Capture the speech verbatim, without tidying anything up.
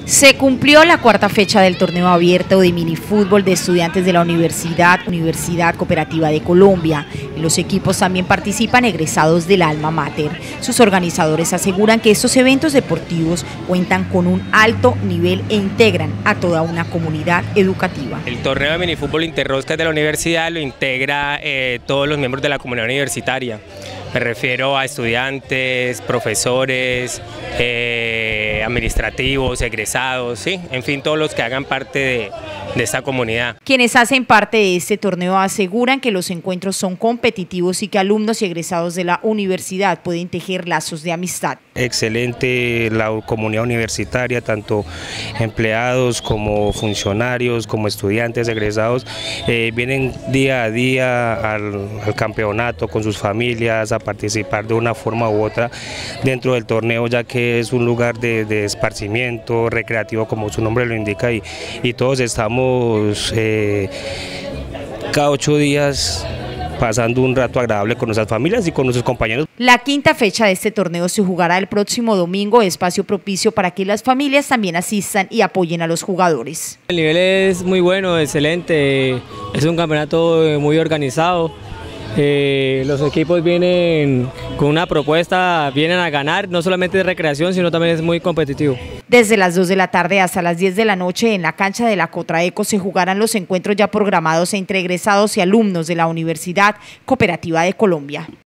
Se cumplió la cuarta fecha del torneo abierto de minifútbol de estudiantes de la Universidad, Universidad Cooperativa de Colombia. En los equipos también participan egresados del Alma Mater. Sus organizadores aseguran que estos eventos deportivos cuentan con un alto nivel e integran a toda una comunidad educativa. El torneo de minifútbol Interroscas de la universidad lo integra eh, todos los miembros de la comunidad universitaria. Me refiero a estudiantes, profesores, eh, administrativos, egresados, ¿sí? En fin, todos los que hagan parte de, de esta comunidad. Quienes hacen parte de este torneo aseguran que los encuentros son competitivos y que alumnos y egresados de la universidad pueden tejer lazos de amistad. Excelente la comunidad universitaria, tanto empleados como funcionarios, como estudiantes, egresados, eh, vienen día a día al, al campeonato con sus familias, a participar de una forma u otra dentro del torneo, ya que es un lugar de, de esparcimiento recreativo, como su nombre lo indica, y, y todos estamos eh, cada ocho días pasando un rato agradable con nuestras familias y con nuestros compañeros. La quinta fecha de este torneo se jugará el próximo domingo, espacio propicio para que las familias también asistan y apoyen a los jugadores. El nivel es muy bueno, excelente, es un campeonato muy organizado. Eh, los equipos vienen con una propuesta, vienen a ganar, no solamente de recreación, sino también es muy competitivo. Desde las dos de la tarde hasta las diez de la noche en la cancha de la Cotraeco se jugarán los encuentros ya programados entre egresados y alumnos de la Universidad Cooperativa de Colombia.